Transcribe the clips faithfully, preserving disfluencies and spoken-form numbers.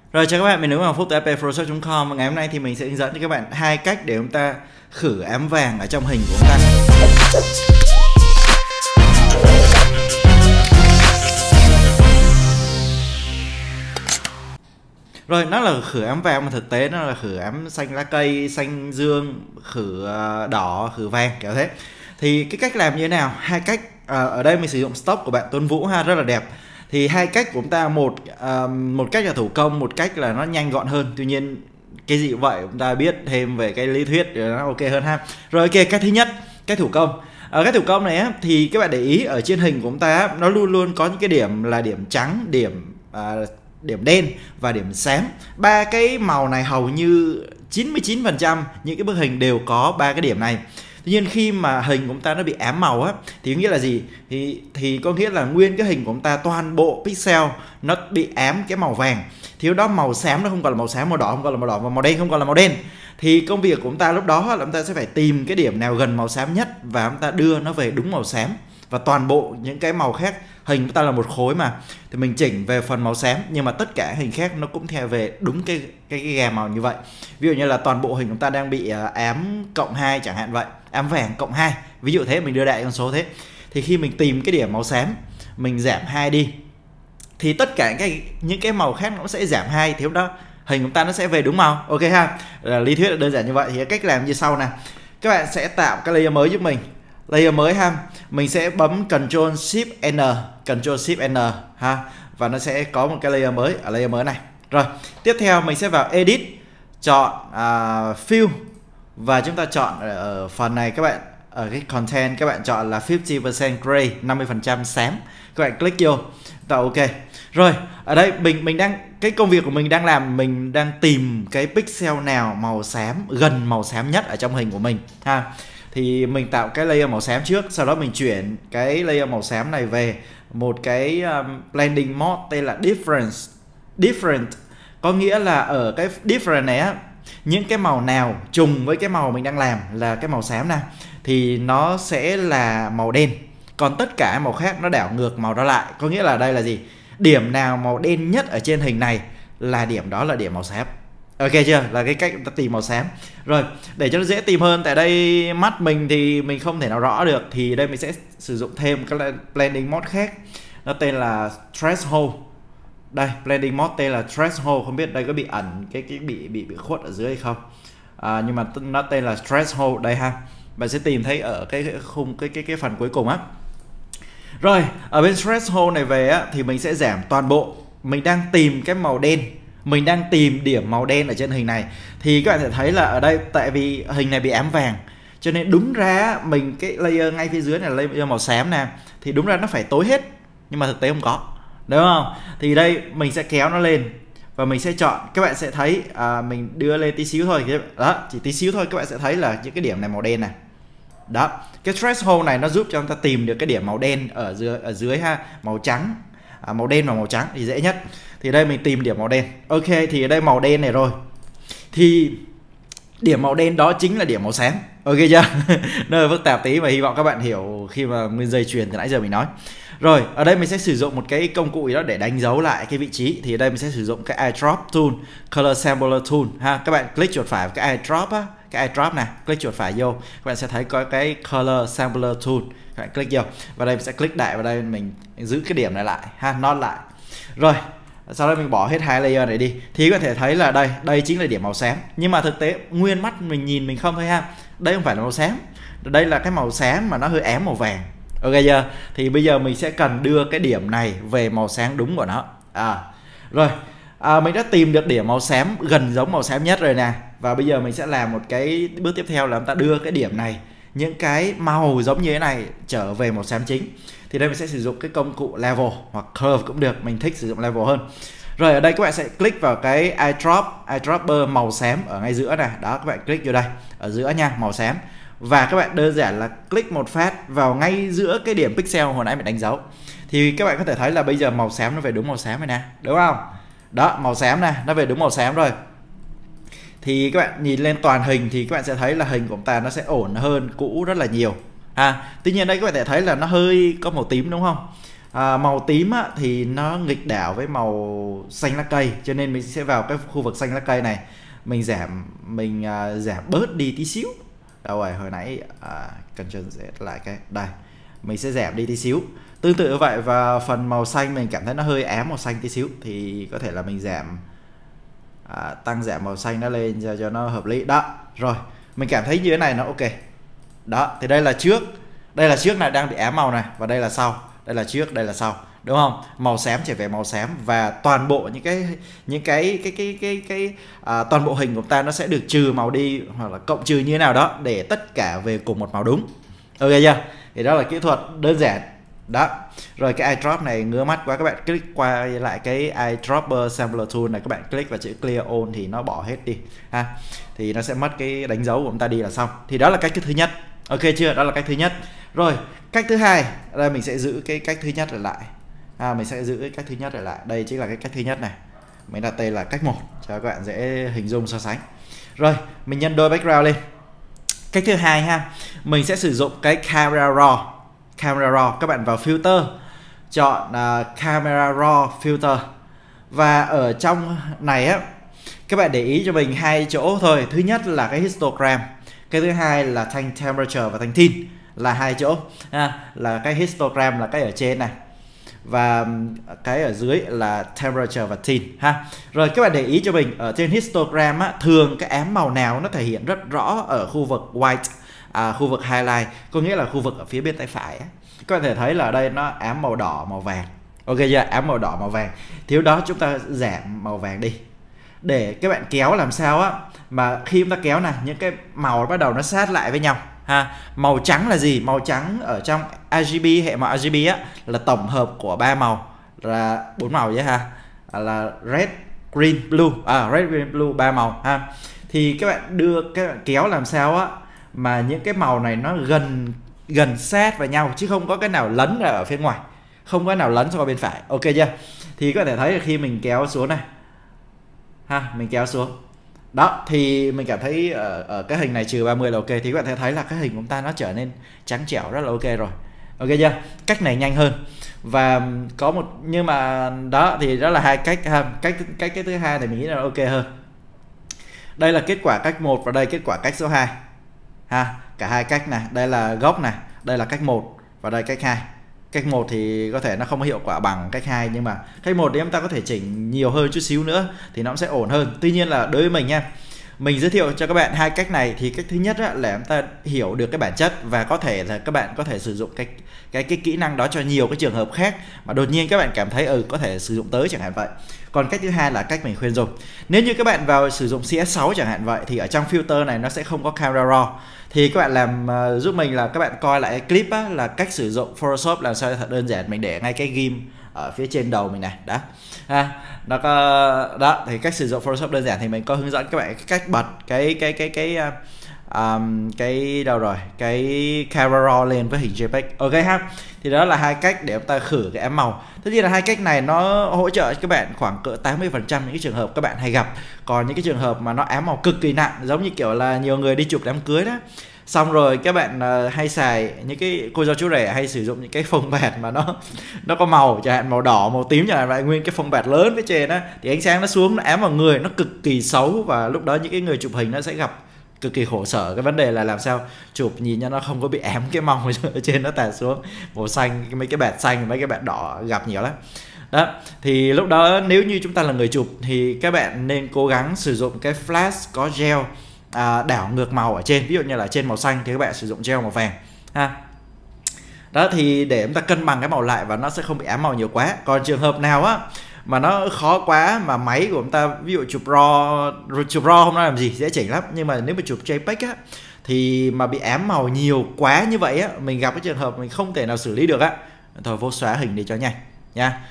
Rồi chào các bạn, mình là Hoàng Phúc từ ép pê photoshop chấm com và ngày hôm nay thì mình sẽ hướng dẫn cho các bạn hai cách để chúng ta khử ám vàng ở trong hình của chúng ta. Rồi nó là khử ám vàng mà thực tế nó là khử ám xanh lá cây, xanh dương, khử đỏ, khử vàng kiểu thế. Thì cái cách làm như thế nào? Hai cách à, ở đây mình sử dụng stock của bạn Tuấn Vũ ha, rất là đẹp. Thì hai cách của chúng ta, một à, một cách là thủ công, một cách là nó nhanh gọn hơn. Tuy nhiên cái gì cũng vậy, chúng ta biết thêm về cái lý thuyết để nó ok hơn ha. Rồi ok, cách thứ nhất, cách thủ công. Ở cái thủ công này á, thì các bạn để ý ở trên hình của chúng ta nó luôn luôn có những cái điểm là điểm trắng, điểm à, điểm đen và điểm xám. Ba cái màu này hầu như chín mươi chín phần trăm những cái bức hình đều có ba cái điểm này. Tuy nhiên khi mà hình của chúng ta nó bị ám màu á thì có nghĩa là gì? Thì thì có nghĩa là nguyên cái hình của chúng ta toàn bộ pixel nó bị ám cái màu vàng. Thì lúc đó màu xám nó không còn là màu xám, màu đỏ không còn là màu đỏ và màu đen không còn là màu đen. Thì công việc của chúng ta lúc đó là chúng ta sẽ phải tìm cái điểm nào gần màu xám nhất và chúng ta đưa nó về đúng màu xám. Và toàn bộ những cái màu khác, hình chúng ta là một khối mà, thì mình chỉnh về phần màu xám, nhưng mà tất cả hình khác nó cũng theo về đúng cái cái, cái gam màu như vậy. Ví dụ như là toàn bộ hình chúng ta đang bị ám cộng hai chẳng hạn vậy, ám vàng cộng hai, ví dụ thế, mình đưa đại con số thế. Thì khi mình tìm cái điểm màu xám, mình giảm hai đi, thì tất cả cái những cái màu khác nó sẽ giảm hai, thì lúc đó hình chúng ta nó sẽ về đúng màu. Ok ha, là lý thuyết là đơn giản như vậy. Thì cách làm như sau nè, các bạn sẽ tạo cái layer mới giúp mình, layer mới ha. Mình sẽ bấm Ctrl Shift N, Ctrl Shift N ha, và nó sẽ có một cái layer mới ở layer mới này. Rồi tiếp theo mình sẽ vào Edit, chọn uh, Fill, và chúng ta chọn ở phần này các bạn, ở cái Content các bạn chọn là năm mươi phần trăm gray, năm mươi phần trăm xám, các bạn click vô tạo ok. Rồi ở đây mình mình đang, cái công việc của mình đang làm, mình đang tìm cái pixel nào màu xám, gần màu xám nhất ở trong hình của mình ha. Thì mình tạo cái layer màu xám trước, sau đó mình chuyển cái layer màu xám này về một cái um, blending mode tên là difference different. Có nghĩa là ở cái different này á, những cái màu nào trùng với cái màu mình đang làm là cái màu xám nè thì nó sẽ là màu đen, còn tất cả màu khác nó đảo ngược màu đó lại. Có nghĩa là đây là gì? Điểm nào màu đen nhất ở trên hình này là điểm đó là điểm màu xám. Ok chưa? Là cái cách ta tìm màu xám. Rồi để cho nó dễ tìm hơn, tại đây mắt mình thì mình không thể nào rõ được, thì đây mình sẽ sử dụng thêm cái blending mode khác, nó tên là threshold. Đây, blending mode tên là threshold, không biết đây có bị ẩn cái cái bị bị bị khuất ở dưới hay không, à, nhưng mà nó tên là threshold đây ha. Bạn sẽ tìm thấy ở cái, cái khung cái cái cái phần cuối cùng á. Rồi ở bên threshold này về á thì mình sẽ giảm toàn bộ. Mình đang tìm cái màu đen, mình đang tìm điểm màu đen ở trên hình này, thì các bạn sẽ thấy là ở đây tại vì hình này bị ám vàng cho nên đúng ra mình cái layer ngay phía dưới này là layer màu xám nè, thì đúng ra nó phải tối hết, nhưng mà thực tế không có, đúng không? Thì đây mình sẽ kéo nó lên và mình sẽ chọn, các bạn sẽ thấy à, mình đưa lên tí xíu thôi đó, chỉ tí xíu thôi, các bạn sẽ thấy là những cái điểm này màu đen này đó. Cái threshold này nó giúp cho chúng ta tìm được cái điểm màu đen ở dưới ở dưới ha, màu trắng, à, màu đen và màu trắng thì dễ nhất. Thì đây mình tìm điểm màu đen. Ok, thì ở đây màu đen này rồi, thì điểm màu đen đó chính là điểm màu xám. Ok chưa? Nó hơi phức tạp tí mà hy vọng các bạn hiểu khi mà nguyên dây chuyền từ nãy giờ mình nói. Rồi ở đây mình sẽ sử dụng một cái công cụ gì đó để đánh dấu lại cái vị trí. Thì ở đây mình sẽ sử dụng cái eyedrop tool, color sampler tool ha. Các bạn click chuột phải vào cái eyedrop á, cái eyedrop này, click chuột phải vô, các bạn sẽ thấy có cái color sampler tool, các bạn click vô và đây mình sẽ click đại vào đây, mình giữ cái điểm này lại ha, nốt lại. Rồi sau đó mình bỏ hết hai layer này đi, thì có thể thấy là đây đây chính là điểm màu xám, nhưng mà thực tế nguyên mắt mình nhìn mình không thấy ha, đây không phải là màu xám, đây là cái màu xám mà nó hơi ám màu vàng. Ok chưa? Thì bây giờ mình sẽ cần đưa cái điểm này về màu sáng đúng của nó. À rồi à, mình đã tìm được điểm màu xám gần giống màu xám nhất rồi nè, và bây giờ mình sẽ làm một cái bước tiếp theo là chúng ta đưa cái điểm này, những cái màu giống như thế này trở về màu xám chính. Thì đây mình sẽ sử dụng cái công cụ level hoặc curve cũng được, mình thích sử dụng level hơn. Rồi ở đây các bạn sẽ click vào cái eyedrop, eyedropper màu xám ở ngay giữa này, đó các bạn click vô đây, ở giữa nha, màu xám. Và các bạn đơn giản là click một phát vào ngay giữa cái điểm pixel hồi nãy mình đánh dấu. Thì các bạn có thể thấy là bây giờ màu xám nó về đúng màu xám rồi nè, đúng không? Đó, màu xám nè, nó về đúng màu xám rồi. Thì các bạn nhìn lên toàn hình thì các bạn sẽ thấy là hình của chúng ta nó sẽ ổn hơn cũ rất là nhiều. À, tuy nhiên đây các bạn thể thấy là nó hơi có màu tím đúng không? à, màu tím á, thì nó nghịch đảo với màu xanh lá cây, cho nên mình sẽ vào cái khu vực xanh lá cây này, mình giảm mình à, giảm bớt đi tí xíu. Đâu rồi, hồi nãy à, Ctrl Z lại cái đây, mình sẽ giảm đi tí xíu. Tương tự như vậy, và phần màu xanh mình cảm thấy nó hơi ám màu xanh tí xíu thì có thể là mình giảm à, tăng giảm màu xanh nó lên cho, cho nó hợp lý đó. Rồi mình cảm thấy như thế này nó ok đó. Thì đây là trước, đây là trước này đang bị ám màu này, và đây là sau, đây là trước, đây là sau, đúng không? Màu xám trở về màu xám, và toàn bộ những cái những cái cái cái cái cái à, toàn bộ hình của ta nó sẽ được trừ màu đi, hoặc là cộng trừ như thế nào đó để tất cả về cùng một màu đúng. Ok chưa? Thì đó là kỹ thuật đơn giản đó. Rồi cái eyedrop này ngứa mắt quá, các bạn click qua lại cái eyedropper sampler tool này, các bạn click vào chữ clear all thì nó bỏ hết đi ha, thì nó sẽ mất cái đánh dấu của chúng ta đi là xong. Thì đó là cách thứ nhất. Ok chưa? Đó là cách thứ nhất. Rồi cách thứ hai, đây mình sẽ giữ cái cách thứ nhất lại à, mình sẽ giữ cái cách thứ nhất lại đây chính là cái cách thứ nhất này, mình đặt tên là cách một cho các bạn dễ hình dung so sánh. Rồi mình nhân đôi background lên. Cách thứ hai ha, mình sẽ sử dụng cái camera raw. Camera raw, các bạn vào filter, chọn uh, camera raw filter, và ở trong này á các bạn để ý cho mình hai chỗ thôi. Thứ nhất là cái histogram, cái thứ hai là thanh temperature và thanh thin, là hai chỗ à, là cái histogram là cái ở trên này, và cái ở dưới là temperature và thin ha. Rồi các bạn để ý cho mình ở trên histogram á, thường cái ám màu nào nó thể hiện rất rõ ở khu vực white, à, khu vực highlight, có nghĩa là khu vực ở phía bên tay phải á. Các bạn thể thấy là ở đây nó ám màu đỏ màu vàng. Ok chưa? Ám màu đỏ màu vàng. Thiếu đó chúng ta giảm màu vàng đi, để các bạn kéo làm sao á mà khi chúng ta kéo này, những cái màu bắt đầu nó sát lại với nhau ha. Màu trắng là gì? Màu trắng ở trong rờ giê bê, hệ màu rờ giê bê á, là tổng hợp của ba màu, là bốn màu vậy ha, là red, green, blue, à red, green, blue, ba màu ha. Thì các bạn đưa các bạn kéo làm sao á mà những cái màu này nó gần gần sát vào nhau, chứ không có cái nào lấn ra ở phía ngoài, không có nào lấn sang bên phải. Ok chưa? Thì các bạn thể thấy là khi mình kéo xuống này ha, mình kéo xuống đó, thì mình cảm thấy ở, ở cái hình này trừ ba mươi là ok. Thì các bạn thấy thấy là cái hình của chúng ta nó trở nên trắng trẻo rất là ok rồi. Ok chưa? Cách này nhanh hơn. Và có một, nhưng mà đó thì đó là hai cách ha. Cách cách cái thứ hai thì mình nghĩ là ok hơn. Đây là kết quả cách một, và đây kết quả cách số hai ha. Cả hai cách này, đây là gốc này, đây là cách một, và đây cách hai. Cách một thì có thể nó không có hiệu quả bằng cách hai, nhưng mà cách một thì chúng ta có thể chỉnh nhiều hơn chút xíu nữa thì nó sẽ ổn hơn. Tuy nhiên là đối với mình nha, mình giới thiệu cho các bạn hai cách này, thì cách thứ nhất á, là chúng ta hiểu được cái bản chất, và có thể là các bạn có thể sử dụng cái cái cái kỹ năng đó cho nhiều cái trường hợp khác mà đột nhiên các bạn cảm thấy ừ có thể sử dụng tới chẳng hạn vậy. Còn cách thứ hai là cách mình khuyên dùng. Nếu như các bạn vào sử dụng C S sáu chẳng hạn vậy, thì ở trong filter này nó sẽ không có camera raw. Thì các bạn làm uh, giúp mình là các bạn coi lại cái clip á, là cách sử dụng Photoshop làm sao thật đơn giản. Mình để ngay cái ghim ở phía trên đầu mình này đó ha, nó có đó. Thì cách sử dụng Photoshop đơn giản thì mình có hướng dẫn các bạn cái cách bật cái cái cái cái uh, um, cái đâu rồi cái camera raw lên với hình JPEG. Ok ha. Thì đó là hai cách để chúng ta khử cái ám màu. Tất nhiên là hai cách này nó hỗ trợ cho các bạn khoảng cỡ tám mươi phần trăm những cái trường hợp các bạn hay gặp. Còn những cái trường hợp mà nó ám màu cực kỳ nặng, giống như kiểu là nhiều người đi chụp đám cưới đó, xong rồi các bạn uh, hay xài những cái cô dâu chú rể hay sử dụng những cái phông bạt mà nó nó có màu, chẳng hạn màu đỏ, màu tím, chẳng hạn lại nguyên cái phông bạt lớn phía trên á, thì ánh sáng nó xuống nó ám vào người, nó cực kỳ xấu. Và lúc đó những cái người chụp hình nó sẽ gặp cực kỳ khổ sở. Cái vấn đề là làm sao chụp nhìn cho nó không có bị ám cái màu ở trên nó tạt xuống màu xanh, mấy cái bạt xanh, mấy cái bạt đỏ gặp nhiều lắm đó. Thì lúc đó nếu như chúng ta là người chụp thì các bạn nên cố gắng sử dụng cái flash có gel à, đảo ngược màu ở trên. Ví dụ như là trên màu xanh thì các bạn sử dụng gel màu vàng ha. Đó, thì để chúng ta cân bằng cái màu lại và nó sẽ không bị ám màu nhiều quá. Còn trường hợp nào á mà nó khó quá, mà máy của chúng ta ví dụ chụp raw, chụp raw không nói làm gì, dễ chỉnh lắm. Nhưng mà nếu mà chụp JPEG á thì mà bị ám màu nhiều quá như vậy á, mình gặp cái trường hợp mình không thể nào xử lý được á, thôi vô xóa hình để cho nhanh nha.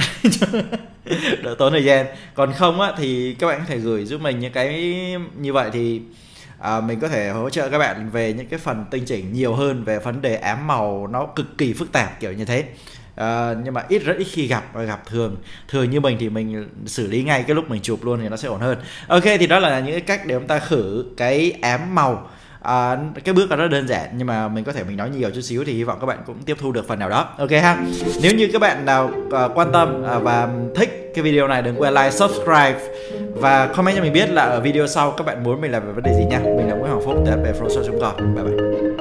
Đỡ tốn thời gian. Còn không á thì các bạn có thể gửi giúp mình những cái như vậy, thì à, mình có thể hỗ trợ các bạn về những cái phần tinh chỉnh nhiều hơn về vấn đề ám màu nó cực kỳ phức tạp kiểu như thế. À, nhưng mà ít rất ít khi gặp, và gặp thường thường như mình thì mình xử lý ngay cái lúc mình chụp luôn thì nó sẽ ổn hơn. Ok, thì đó là những cái cách để chúng ta khử cái ám màu À, cái bước đó rất đơn giản nhưng mà mình có thể mình nói nhiều chút xíu thì hy vọng các bạn cũng tiếp thu được phần nào đó. Ok ha. Nếu như các bạn nào uh, quan tâm uh, và thích cái video này, đừng quên like, subscribe và comment cho mình biết là ở video sau các bạn muốn mình làm về vấn đề gì nha. Mình là Nguyễn Hoàng Phúc từ ép pê Pro chấm com. Bye bye.